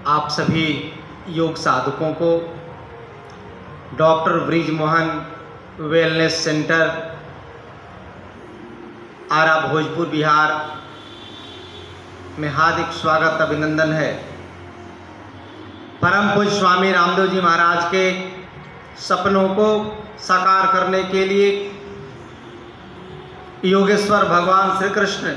आप सभी योग साधकों को doctor Brij Mohan wellness centre Ara Bhojpur Bihar में हार्दिक स्वागत अभिनंदन है। परम पूज्य स्वामी रामदेव जी महाराज के सपनों को साकार करने के लिए योगेश्वर भगवान श्री कृष्ण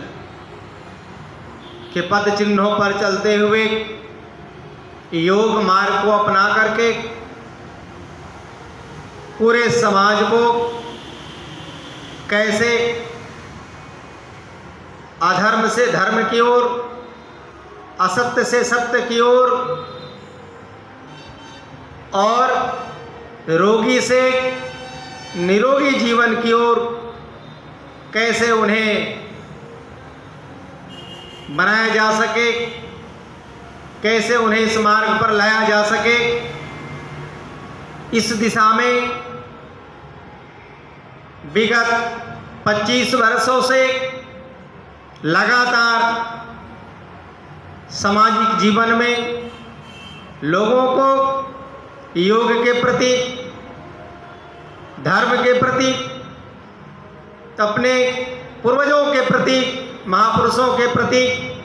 के पद चिन्हों पर चलते हुए योग मार्ग को अपना करके पूरे समाज को कैसे अधर्म से धर्म की ओर, असत्य से सत्य की ओर और रोगी से निरोगी जीवन की ओर कैसे उन्हें बनाया जा सके, कैसे उन्हें इस मार्ग पर लाया जा सके, इस दिशा में विगत 25 वर्षों से लगातार सामाजिक जीवन में लोगों को योग के प्रति, धर्म के प्रति, अपने पूर्वजों के प्रति, महापुरुषों के प्रति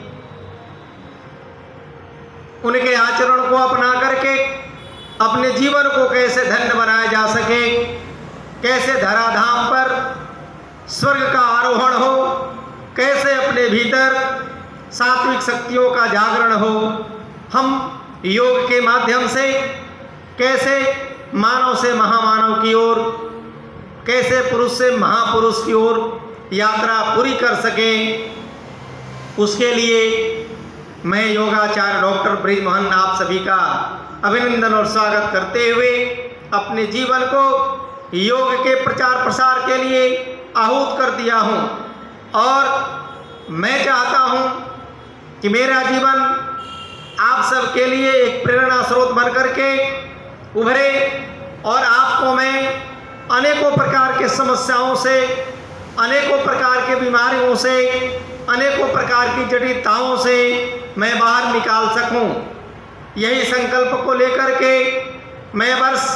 उनके आचरण को अपना करके अपने जीवन को कैसे धन्य बनाया जा सके, कैसे धराधाम पर स्वर्ग का आरोहण हो, कैसे अपने भीतर सात्विक शक्तियों का जागरण हो। हम योग के माध्यम से कैसे मानव से महामानव की ओर, कैसे पुरुष से महापुरुष की ओर यात्रा पूरी कर सकें, उसके लिए मैं योगाचार्य डॉक्टर ब्रिज मोहन आप सभी का अभिनंदन और स्वागत करते हुए अपने जीवन को योग के प्रचार प्रसार के लिए आहूत कर दिया हूँ। और मैं चाहता हूँ कि मेरा जीवन आप सब के लिए एक प्रेरणा स्रोत बन करके उभरे और आपको मैं अनेकों प्रकार के समस्याओं से, अनेकों प्रकार के बीमारियों से, अनेकों प्रकार की जटिलताओं से मैं बाहर निकाल सकूं। यही संकल्प को लेकर के मैं वर्ष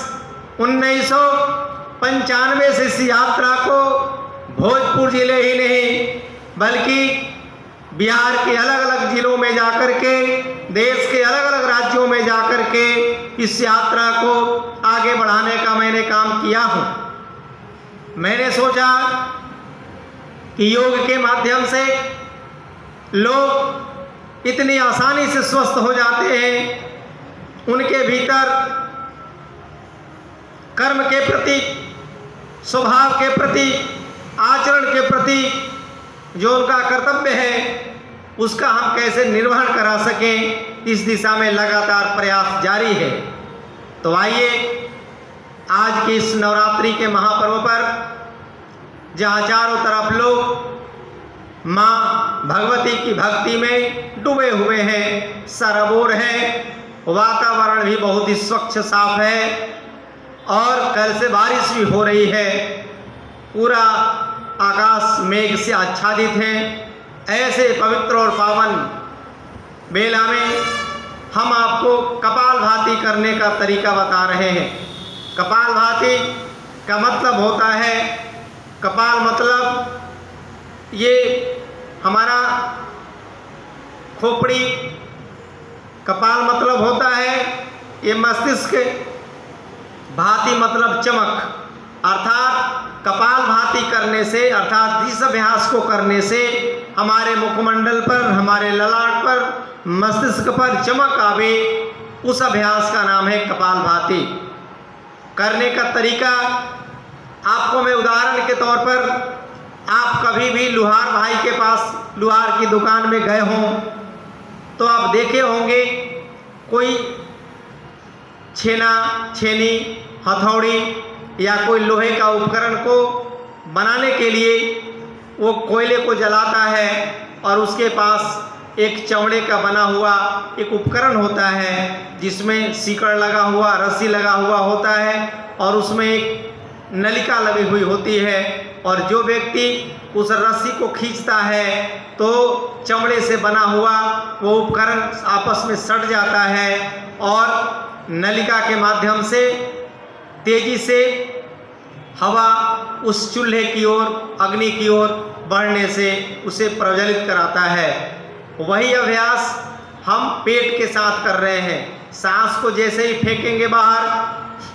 1995 से इस यात्रा को भोजपुर जिले ही नहीं बल्कि बिहार के अलग अलग जिलों में जाकर के, देश के अलग अलग राज्यों में जाकर के इस यात्रा को आगे बढ़ाने का मैंने काम किया हूँ। मैंने सोचा कि योग के माध्यम से लोग इतनी आसानी से स्वस्थ हो जाते हैं, उनके भीतर कर्म के प्रति, स्वभाव के प्रति, आचरण के प्रति जो उनका कर्तव्य है उसका हम कैसे निर्वहन करा सकें, इस दिशा में लगातार प्रयास जारी है। तो आइए आज की इस नवरात्रि के महापर्व पर जहाँ चारों तरफ लोग माँ भगवती की भक्ति में डूबे हुए हैं, सराबोर हैं, वातावरण भी बहुत ही स्वच्छ साफ है और कल से बारिश भी हो रही है, पूरा आकाश मेघ से आच्छादित है। ऐसे पवित्र और पावन बेला में हम आपको कपालभाति करने का तरीका बता रहे हैं। कपालभाति का मतलब होता है, कपाल मतलब ये हमारा खोपड़ी, कपाल मतलब होता है ये मस्तिष्क, भाति मतलब चमक, अर्थात कपाल भाति करने से, अर्थात इस अभ्यास को करने से हमारे मुखमंडल पर, हमारे ललाट पर, मस्तिष्क पर चमक आवे, उस अभ्यास का नाम है कपाल भाति। करने का तरीका आपको मैं उदाहरण के तौर पर, आप कभी भी लुहार भाई के पास लुहार की दुकान में गए हों तो आप देखे होंगे कोई छेना, छेनी, हथौड़ी या कोई लोहे का उपकरण को बनाने के लिए वो कोयले को जलाता है और उसके पास एक चमड़े का बना हुआ एक उपकरण होता है जिसमें सीकड़ लगा हुआ, रस्सी लगा हुआ होता है और उसमें एक नलिका लगी हुई होती है। और जो व्यक्ति उस रस्सी को खींचता है तो चमड़े से बना हुआ वो उपकरण आपस में सट जाता है और नलिका के माध्यम से तेजी से हवा उस चूल्हे की ओर, अग्नि की ओर बढ़ने से उसे प्रज्वलित कराता है। वही अभ्यास हम पेट के साथ कर रहे हैं। सांस को जैसे ही फेंकेंगे बाहर,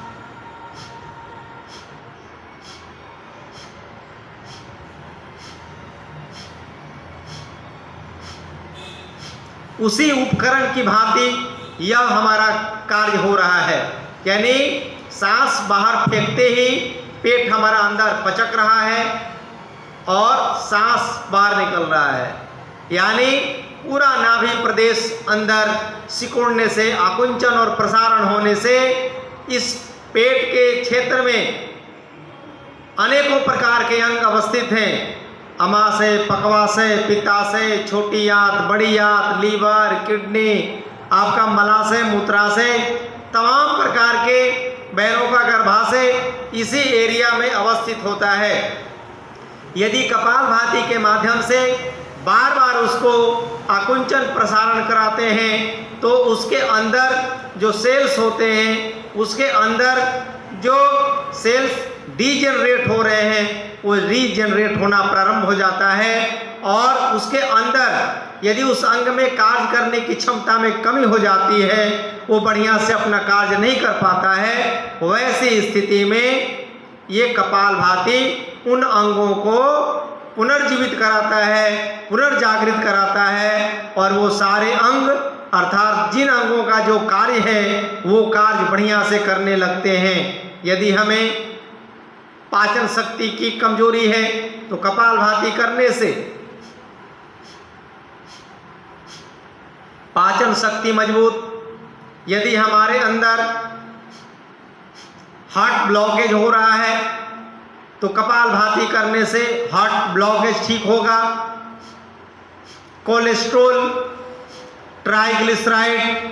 उसी उपकरण की भांति यह हमारा कार्य हो रहा है। यानी सांस बाहर फेंकते ही पेट हमारा अंदर पचक रहा है और सांस बाहर निकल रहा है। यानी पूरा नाभि प्रदेश अंदर सिकुड़ने से, आकुंचन और प्रसारण होने से इस पेट के क्षेत्र में अनेकों प्रकार के अंग अवस्थित हैं। अमाशय, पक्वाशय, पित्ताशय, छोटी आंत, बड़ी आंत, लीवर, किडनी, आपका मलाशय, मूत्राशय, तमाम प्रकार के बैरों का गर्भाशय इसी एरिया में अवस्थित होता है। यदि कपालभाति के माध्यम से बार बार उसको आकुंचन प्रसारण कराते हैं तो उसके अंदर जो सेल्स होते हैं, उसके अंदर जो सेल्स डीजेनरेट हो रहे हैं वो रीजनरेट होना प्रारंभ हो जाता है और उसके अंदर यदि उस अंग में कार्य करने की क्षमता में कमी हो जाती है, वो बढ़िया से अपना कार्य नहीं कर पाता है। वैसी स्थिति में ये कपालभाति उन अंगों को पुनर्जीवित कराता है, पुनर्जागृत कराता है और वो सारे अंग अर्थात जिन अंगों का जो कार्य है वो कार्य बढ़िया से करने लगते हैं। यदि हमें पाचन शक्ति की कमजोरी है तो कपालभाति करने से पाचन शक्ति मजबूत, यदि हमारे अंदर हार्ट ब्लॉकेज हो रहा है तो कपालभाति करने से हार्ट ब्लॉकेज ठीक होगा। कोलेस्ट्रॉल, ट्राइग्लिसराइड,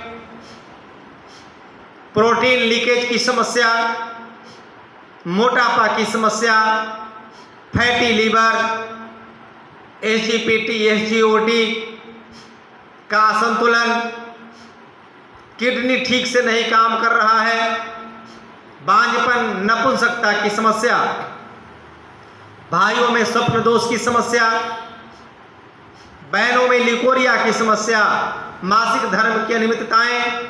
प्रोटीन लीकेज की समस्या, मोटापा की समस्या, फैटी लीवर, एसजीपीटी, एसजीओटी का असंतुलन, किडनी ठीक से नहीं काम कर रहा है, बांझपन, नपुंसकता की समस्या, भाइयों में स्वप्न दोष की समस्या, बहनों में लिकोरिया की समस्या, मासिक धर्म की अनियमितताएं,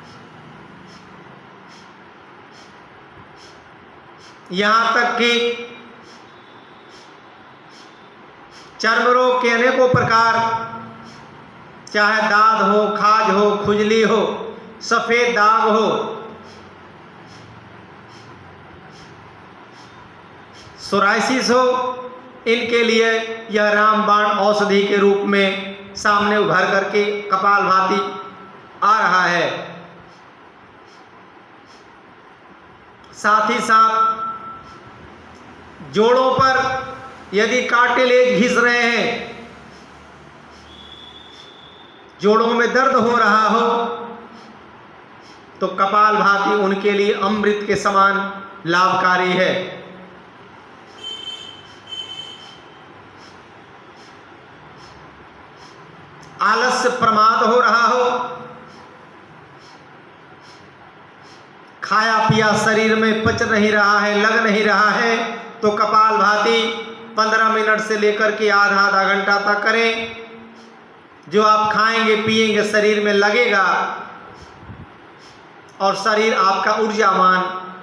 यहाँ तक कि चर्म रोग के अनेकों प्रकार, चाहे दाद हो, खाज हो, खुजली हो, सफेद दाग हो, सोराइसिस हो, इनके लिए यह रामबाण औषधि के रूप में सामने उभर करके कपालभाति आ रहा है। साथ ही साथ जोड़ों पर यदि कार्टिलेज घिस रहे हैं, जोड़ों में दर्द हो रहा हो तो कपालभाति उनके लिए अमृत के समान लाभकारी है। आलस्य प्रमाद हो रहा हो, खाया पिया शरीर में पच नहीं रहा है, लग नहीं रहा है तो कपालभाति 15 मिनट से लेकर के आधा घंटा तक करें। जो आप खाएंगे पिएंगे शरीर में लगेगा और शरीर आपका ऊर्जावान,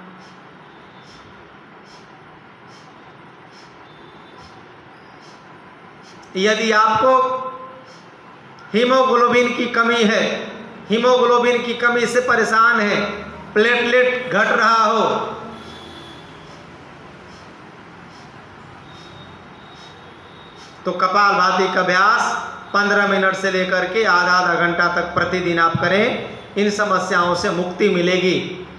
यदि आपको हीमोग्लोबिन की कमी है, हीमोग्लोबिन की कमी से परेशान है, प्लेटलेट घट रहा हो तो कपालभाति का अभ्यास 15 मिनट से लेकर के आधा घंटा तक प्रतिदिन आप करें। इन समस्याओं से मुक्ति मिलेगी।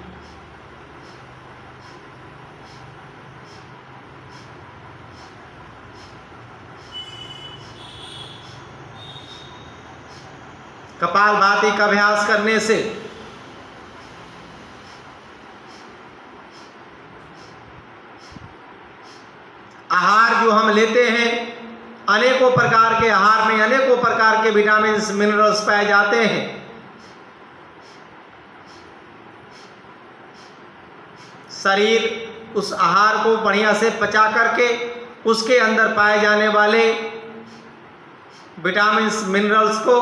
कपालभाति का अभ्यास करने से आहार जो हम लेते हैं, अनेकों प्रकार के आहार में अनेकों प्रकार के विटामिन मिनरल्स पाए जाते हैं। शरीर उस आहार को बढ़िया से पचा करके उसके अंदर पाए जाने वाले विटामिन मिनरल्स को,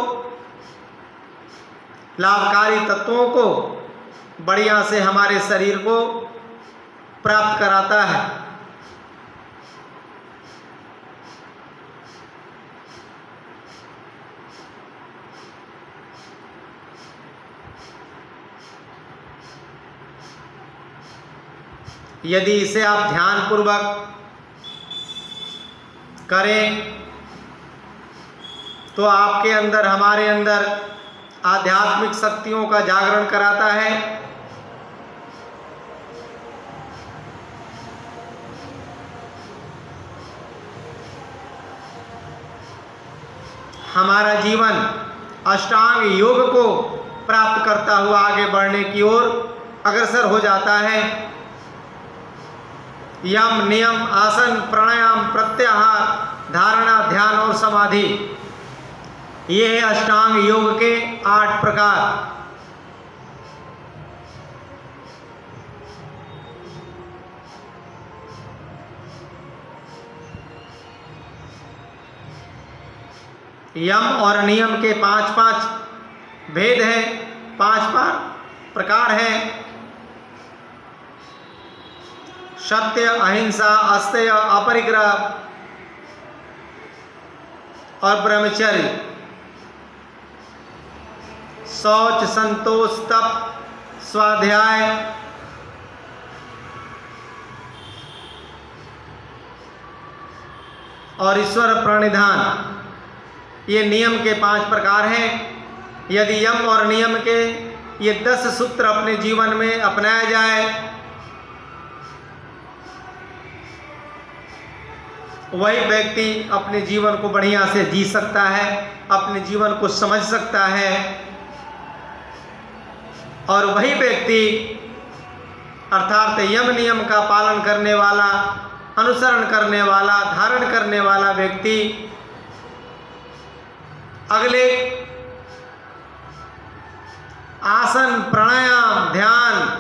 लाभकारी तत्वों को बढ़िया से हमारे शरीर को प्राप्त कराता है। यदि इसे आप ध्यानपूर्वक करें तो आपके अंदर, हमारे अंदर आध्यात्मिक शक्तियों का जागरण कराता है। हमारा जीवन अष्टांग योग को प्राप्त करता हुआ आगे बढ़ने की ओर अग्रसर हो जाता है। यम, नियम, आसन, प्राणायाम, प्रत्याहार, धारणा, ध्यान और समाधि, ये है अष्टांग योग के 8 प्रकार। यम और नियम के 5-5 भेद हैं, 5 प्रकार हैं। सत्य, अहिंसा, अस्तेय, अपरिग्रह और ब्रह्मचर्य। शौच, संतोष, तप, स्वाध्याय और ईश्वर प्रणिधान, ये नियम के 5 प्रकार हैं। यदि यम और नियम के ये 10 सूत्र अपने जीवन में अपनाया जाए, वही व्यक्ति अपने जीवन को बढ़िया से जी सकता है, अपने जीवन को समझ सकता है, और वही व्यक्ति अर्थात यम नियम का पालन करने वाला, अनुसरण करने वाला, धारण करने वाला व्यक्ति अगले आसन, प्राणायाम, ध्यान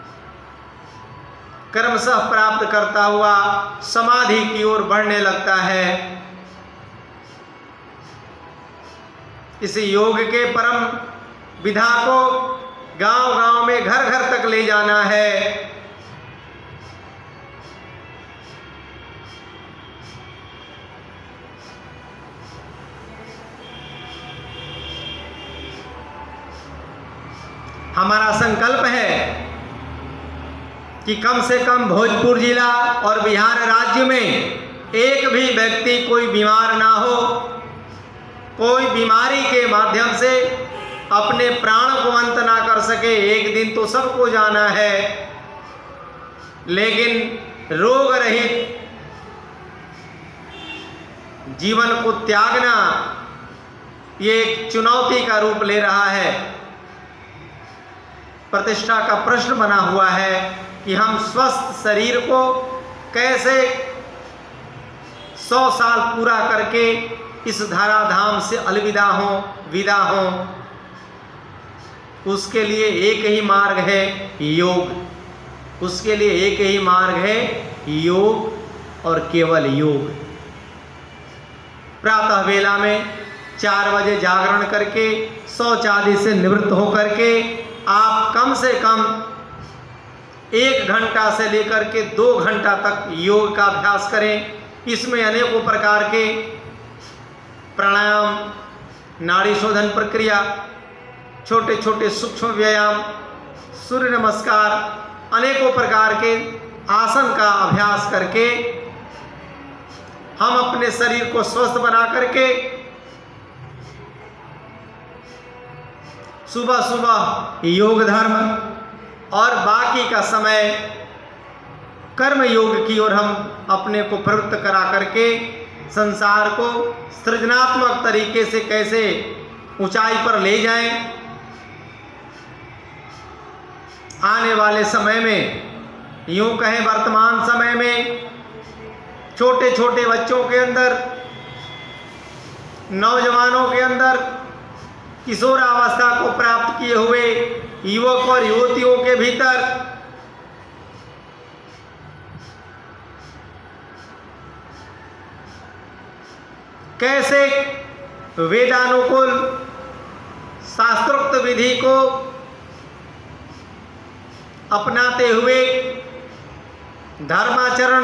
क्रमशः प्राप्त करता हुआ समाधि की ओर बढ़ने लगता है। इस योग के परम विधा को गांव-गांव में, घर-घर तक ले जाना है। हमारा संकल्प है कि कम से कम भोजपुर जिला और बिहार राज्य में एक भी व्यक्ति कोई बीमार ना हो, कोई बीमारी के माध्यम से अपने प्राण को अंत ना कर सके। एक दिन तो सबको जाना है, लेकिन रोग रहित जीवन को त्यागना ये एक चुनौती का रूप ले रहा है। प्रतिष्ठा का प्रश्न बना हुआ है कि हम स्वस्थ शरीर को कैसे 100 साल पूरा करके इस धराधाम से अलविदा हों, विदा हों। उसके लिए एक ही मार्ग है योग। उसके लिए एक ही मार्ग है योग और केवल योग। प्रातः वेला में 4 बजे जागरण करके शौच आदि से निवृत्त होकर के आप कम से कम 1 घंटा से लेकर के 2 घंटा तक योग का अभ्यास करें। इसमें अनेकों प्रकार के प्राणायाम, नाड़ी शोधन प्रक्रिया, छोटे छोटे सूक्ष्म व्यायाम, सूर्य नमस्कार, अनेकों प्रकार के आसन का अभ्यास करके हम अपने शरीर को स्वस्थ बना करके सुबह सुबह योग धर्म और बाकी का समय कर्म योग की ओर हम अपने को प्रवृत्त करा करके संसार को सृजनात्मक तरीके से कैसे ऊंचाई पर ले जाएं। आने वाले समय में, यूं कहें वर्तमान समय में, छोटे छोटे बच्चों के अंदर, नौजवानों के अंदर, किशोरावस्था को प्राप्त किए हुए युवक और युवतियों के भीतर कैसे वेदानुकूल शास्त्रोक्त विधि को अपनाते हुए धर्माचरण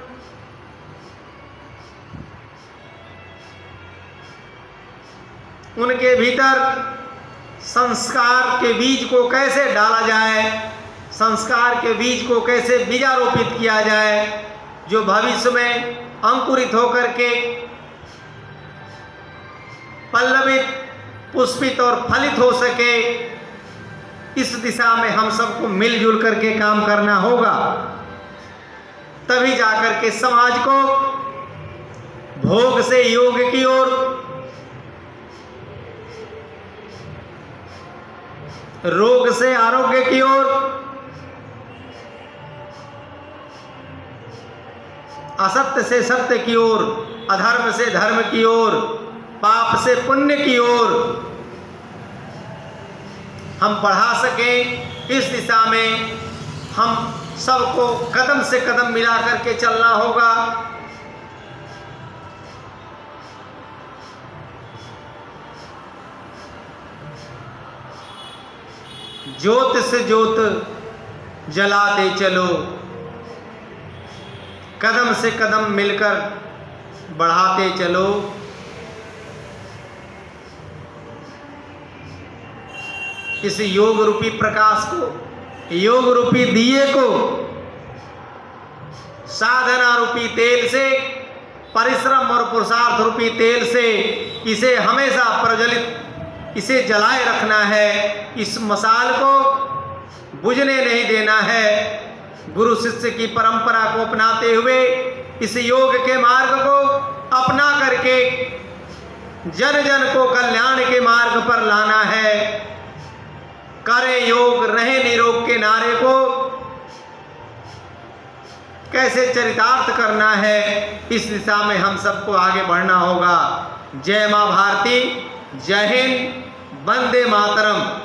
उनके भीतर संस्कार के बीज को कैसे डाला जाए, संस्कार के बीज को कैसे बीजारोपित किया जाए, जो भविष्य में अंकुरित होकर के पल्लवित, पुष्पित और फलित हो सके, इस दिशा में हम सबको मिलजुल करके काम करना होगा। तभी जाकर के समाज को भोग से योग की ओर, रोग से आरोग्य की ओर, असत्य से सत्य की ओर, अधर्म से धर्म की ओर, पाप से पुण्य की ओर हम बढ़ा सकें। इस दिशा में हम सबको कदम से कदम मिला करके चलना होगा। ज्योत से ज्योत जलाते चलो, कदम से कदम मिलकर बढ़ाते चलो। इस योग रूपी प्रकाश को, योग रूपी दिए को साधना रूपी तेल से, परिश्रम और पुरुषार्थ रूपी तेल से इसे हमेशा प्रज्वलित, इसे जलाए रखना है। इस मसाल को बुझने नहीं देना है। गुरु शिष्य की परंपरा को अपनाते हुए इस योग के मार्ग को अपना करके जन जन को कल्याण के मार्ग पर लाना है। करें योग रहे निरोग के नारे को कैसे चरितार्थ करना है, इस दिशा में हम सबको आगे बढ़ना होगा। जय मां भारती, जय हिंद, वंदे मातरम।